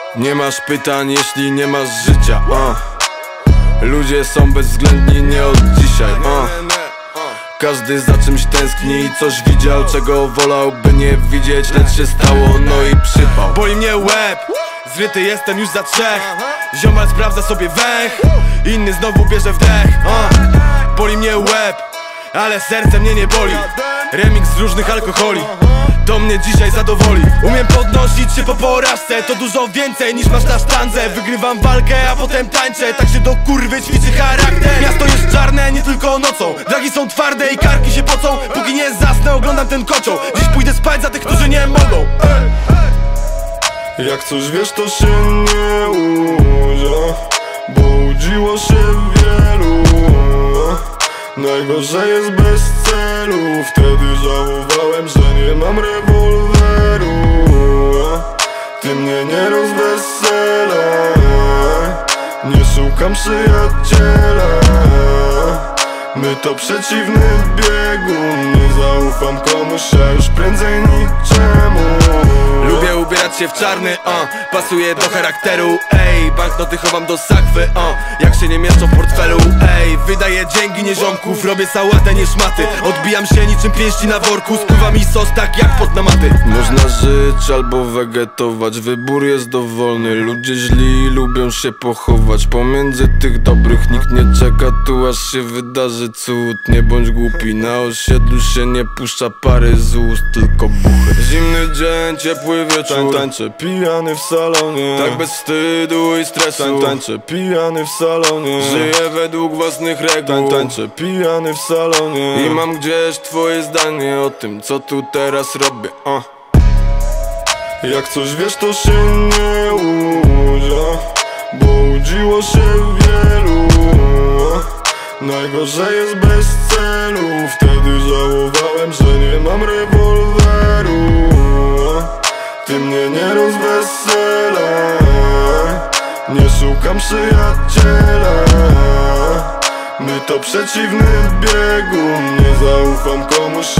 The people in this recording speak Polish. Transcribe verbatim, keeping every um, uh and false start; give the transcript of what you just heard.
Nie masz pytań, jeśli nie masz życia. uh. Ludzie są bezwzględni nie od dzisiaj. uh. Każdy za czymś tęskni i coś widział, czego wolałby nie widzieć, lecz się stało, no i przypał. Boli mnie łeb, zryty jestem już za trzech. Ziomal sprawdza sobie węch, inny znowu bierze wdech. uh. Boli mnie łeb, ale serce mnie nie boli. Remix z różnych alkoholi to mnie dzisiaj zadowoli. Umiem podnosić się po porażce, to dużo więcej niż masz na sztandze. Wygrywam walkę, a potem tańczę, tak się do kurwy ćwiczy charakter. Miasto jest czarne, nie tylko nocą. Dragi są twarde i karki się pocą. Póki nie zasnę, oglądam ten kocioł. Dziś pójdę spać za tych, którzy nie mogą. Jak coś wiesz, to się nie uda, bo udziło się wielu. Najgorzej jest bez celu. Wtedy żałowałem, że nie mam rewolweru. Ty mnie nie rozweselaj, nie szukam przyjaciela. My to przeciwny biegun, nie zaufam komuś, a już prędzej niczemu. Lubię ubierać się w czarny, uh, pasuje do charakteru. Ej, banknoty chowam do sakwy, uh, jak się nie mieszczą w portfelu. Ej, wydaję dzięki nie ziomków, robię sałatę nie szmaty. Odbijam się niczym pięści na worku, spływa mi sos tak jak pot na maty. Można żyć albo wegetować, wybór jest dowolny. Ludzie źli lubią się pochować, pomiędzy tych dobrych nikt nie czeka tu aż się wydarzy cud. Nie bądź głupi, na osiedlu się nie puszcza pary z ust, tylko buchy. Zimny dzień, ciepły wieczór, tańczę pijany w salonie, tak bez wstydu i stresu. Tańczę pijany w salonie, żyję według własnych reguł. Tańczę pijany w salonie i mam gdzieś twoje zdanie o tym, co tu teraz robię. uh. Jak coś wiesz, to się nie uda, bo udziło się wielu. Najgorzej jest bez celu. Wtedy żałowałem, że nie mam rewolweru. Ty mnie nie rozweselaj, nie szukam przyjaciela. My to przeciwny biegun, nie zaufam komuś,